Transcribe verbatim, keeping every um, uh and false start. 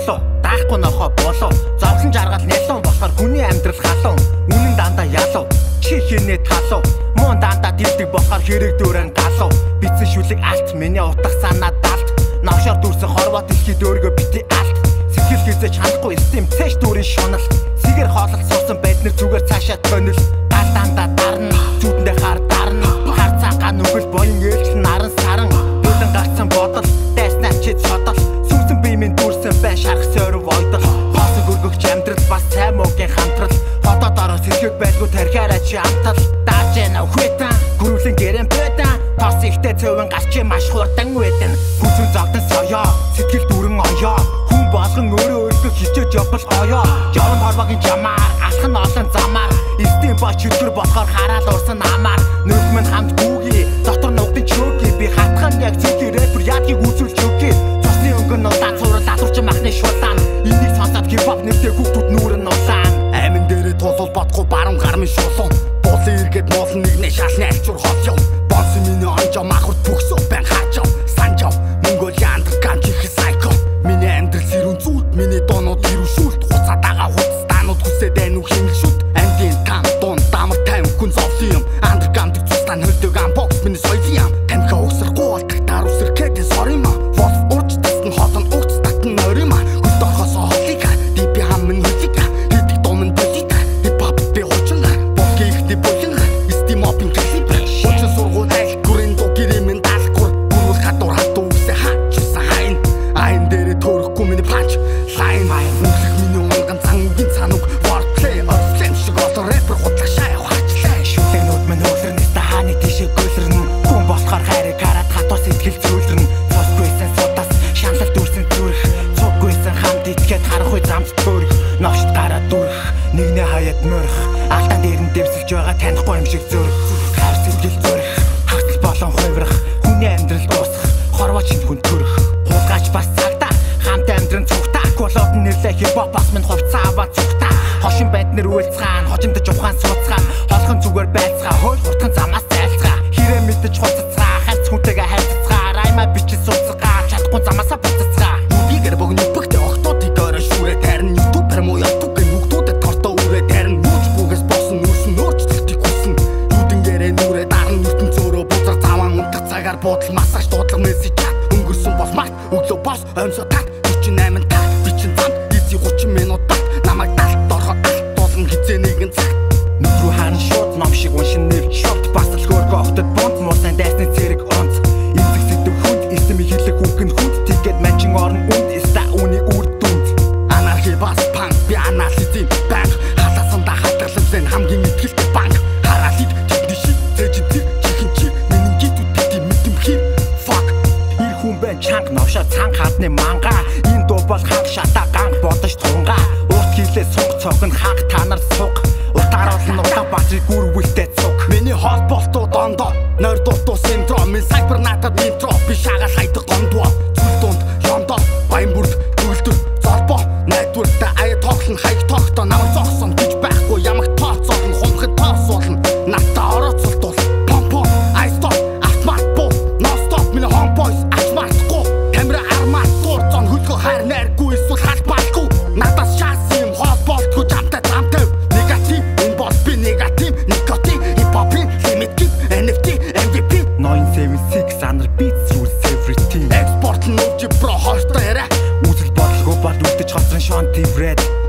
болов даахгүй нохоо болов зовлон жаргал нэлэн болохоор хүний амьдрал халуун үнэн дандаа ялуу чи хийнэ талуу муу дандаа дилдэг болохоор хэрэг дөрөн галуу бицэн шүлэг алт миний утга санаа далт навшаар дүрсэн хорвоо дэлхийд өөргөө бити алт сэтгэл гизэж ханахгүй Stm X дүүрэн шунал сигэр хоолол суусан байднэр зүгээр цаашаа төнөл гал дандаа дарна зүудэндээ хар дарна хар цагаан нүгэл боён ээлжлэн наран саран бүлэн гарцсан бодол дайснаа чи цодол сүнсэн биемийн дүүрсэн бай шарх сойров ойдол хоосон гөргөгч амьдрал бас сайн муугийн хамтрал хотод ороо сэрхэг байлгүй тархиараа чи амтал дааж яна хүйтэн гөрөвлэн гэрэн бэдэн тос ихтэй цөвэн гарчи маш хурдан үдэн хүзүү зогдон соёо сэтгэл дүрэн оёо хүн болгон өөрөө өөртөө хичээж явбал гоёо явн хорвогийн жамаар алхан олон замаар Stm ба чөтгөр болохоор хараал урсан намаар нөлмөн хамт гүүги дотор нугдын чөөги би хатхан яг цэвэр рэпер ядгийг үзүүлж өгье цусны өнгөн нулаан цуврал алуурчин махны шулаан энийг сонсоод хипхоп нэртэй хүүхдүүд нүүрэн нулаан амин дээрээ тулуул бодохгүй баруун гармын шулуун булын эргээд муулан нэгнээ шалны альчуур хол яв бонс миний онжоо махурд бөхсөө байн хаачав санжав Mongolia андеркан чих сайко миний амьдрал сэрүүн зүуд миний доонууд ирүү шүлт хуцаа дагаа хуцтаанууд хүсээд байна уу хэмэл шүт андин кам дон дамар тайм хүн зовлон андеркан дэг цустан хөлдөг амбокс миний соёлын ам тамхи өсөрхгүй болтогтаар үсэрхэд сорима волф урч тасн хотон урч татн орима хүлт орхоос холика дипи хамн хөлика хэдэг домн бөлика хипхоп би хуучна бокки ихтэй болон Stm X клип хуучна сургууль айл гүрэн дуу гэрэмэн даалгур бүрүүл хатуур хатуу үсэ хаачихсан хайн айн дээрээ төрөхгүй миний панч лайн үнэлэх миний унган цан үгийн цануг wordplay орфлэм шиг олон рэпер хутлахшаа яваачлаа шүлэгнүүд мань өглөрнэс та хааны тийшээ гөлрөн хүн болохоор хайрыг хараад хатуу сэтгэл зөөлрөн цусгүйсэн судас шаналл дүүрсэн зүрх цуггүйсэн хамт итгээд харахгүй замд төрөх новшд гараад дүрх нэгнээ хаяад мөрөх алдаан дээр нь дэвсэлж байгаа танихгүй юм шиг зөрөх хайр сэтгэл зөрөх хагтал болон хувирах хүний амьдрал дуусах хорвооч хүн төрөх хулгайч бас цагдаа хамт амьдран цугтаа болоод нэрлээ хипхоп бас минь хувцаа аваа цугтаа хошин байднэр үйлцгаан хожимдож ухаан сууцгаан холхон зүгээр байцгаа хөл хурдхан замаас зайлцгаа хэрэг мэдэж хуцацгаа хайрц хүнтэйгээ хайрцгаа райма бичиж сууцгаа чадахгүй замаасаа буцацгаа нүбигэр богны бүгдээ охтуудыг орой шүүрээ тарин ютубер муу ятуг гэ нүгдүүдэд торто үрээ тарин нүж бүгэс босон нүрсэн нөөцлөлтийг хүсэн нүдэнгээрээ нүрээ даран нүтэн зөөрөө бузар цаван унтах цагаар буудлын массаж дуудлага мессеж чат өнгөрсөн бол март өглөө бос онцоо тат хүчин амин та бичин зам эцэг гучин минут бат намайг далд орхоо алт дуулан хизээ нэгэн цаг нүрүү хаан шууд ном шиг уншин нэвч шот бас л хөөргөө огтод бонд муусан дайсны цэрэг онц эцэг сэдв хүнд Stm хэлэх үгэн хүнд тэгээд манчин орн үнд эста үний үр дүнд анархи бас панк би анализийн банк халаасандаа хатгалсан хамгийн ихтэй банк хараалид тэдний шиг зэжинтэр чихэн чи миний гитүүд тийм мэдэмхий fuck ир хүн бай чанга новшоо цанг хадны манга энэ дуу бол ханг шата ганг бодож тунга урт хилээ сунг цогн ханг танар суг утааруулн утаа батрик үрвэлтэй цуг миний холболтууд ондоо нойр дутуу синдром минь сайбер натад интро би шагаал хайдаг гондоо зүйл дунд лондо баян бүрд төгөлдөр золбоо найдвартай ая тоглон хаяг тогтоо намайг зогсон гэж байхгүй ямаг тооцоолн хумхад тоосуулна натаа орооцолтуул помпо айстop автомат буу ностоп миний homeboys ачмартгүй камера армат гур зон хөлгөө хайр найргүй эсвэл халбаалгүй надаас шаас юм холболтгүй жамтай замтай негатив энэ бол би негатив никотин хипхопын лимит гип эн эф ти эм ви пи nine seven six under beats rules everything экспорт нь O G бро хортой яриа үзэл бодлого бол үлдэж хоцрон шон тиврэд